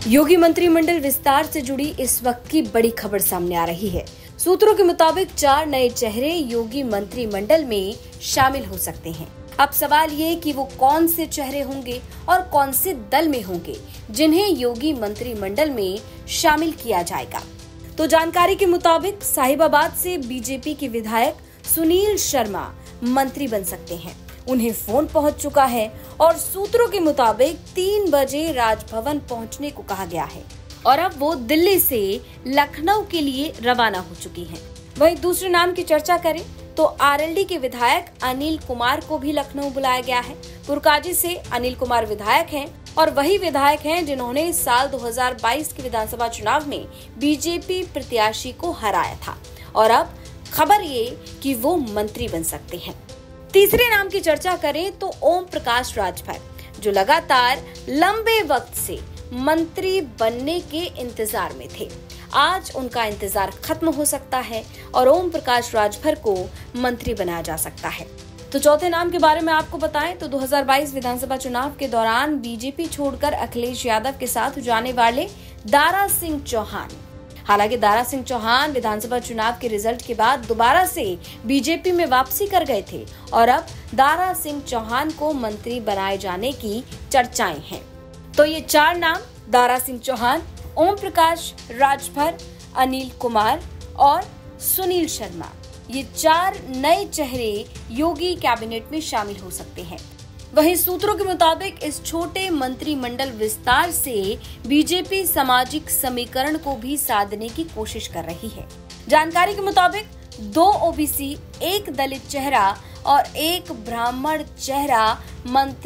योगी मंत्रिमंडल विस्तार से जुड़ी इस वक्त की बड़ी खबर सामने आ रही है। सूत्रों के मुताबिक 4 नए चेहरे योगी मंत्रिमंडल में शामिल हो सकते हैं। अब सवाल ये कि वो कौन से चेहरे होंगे और कौन से दल में होंगे जिन्हें योगी मंत्रिमंडल में शामिल किया जाएगा। तो जानकारी के मुताबिक साहिबाबाद से बीजेपी के विधायक सुनील शर्मा मंत्री बन सकते हैं। उन्हें फोन पहुंच चुका है और सूत्रों के मुताबिक 3 बजे राजभवन पहुंचने को कहा गया है और अब वो दिल्ली से लखनऊ के लिए रवाना हो चुकी हैं। वहीं दूसरे नाम की चर्चा करें तो आरएलडी के विधायक अनिल कुमार को भी लखनऊ बुलाया गया है। पुरकाजी से अनिल कुमार विधायक हैं और वही विधायक हैं जिन्होंने साल 2022 के विधानसभा चुनाव में बीजेपी प्रत्याशी को हराया था और अब खबर ये कि वो मंत्री बन सकते हैं। तीसरे नाम की चर्चा करें तो ओम प्रकाश राजभर, जो लगातार लंबे वक्त से मंत्री बनने के इंतजार में थे। आज उनका इंतजार खत्म हो सकता है और ओम प्रकाश राजभर को मंत्री बनाया जा सकता है। तो चौथे नाम के बारे में आपको बताएं तो 2022 विधानसभा चुनाव के दौरान बीजेपी छोड़कर अखिलेश यादव के साथ जाने वाले दारा सिंह चौहान। हालांकि दारा सिंह चौहान विधानसभा चुनाव के रिजल्ट के बाद दोबारा से बीजेपी में वापसी कर गए थे और अब दारा सिंह चौहान को मंत्री बनाए जाने की चर्चाएं हैं। तो ये 4 नाम दारा सिंह चौहान, ओम प्रकाश राजभर, अनिल कुमार और सुनील शर्मा, ये 4 नए चेहरे योगी कैबिनेट में शामिल हो सकते हैं। वहीं सूत्रों के मुताबिक इस छोटे मंत्रिमंडल विस्तार से बीजेपी सामाजिक समीकरण को भी साधने की कोशिश कर रही है। जानकारी के मुताबिक 2 ओबीसी, 1 दलित चेहरा और 1 ब्राह्मण चेहरा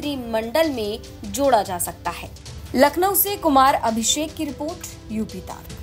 मंत्रिमंडल में जोड़ा जा सकता है। लखनऊ से कुमार अभिषेक की रिपोर्ट, यूपी तक।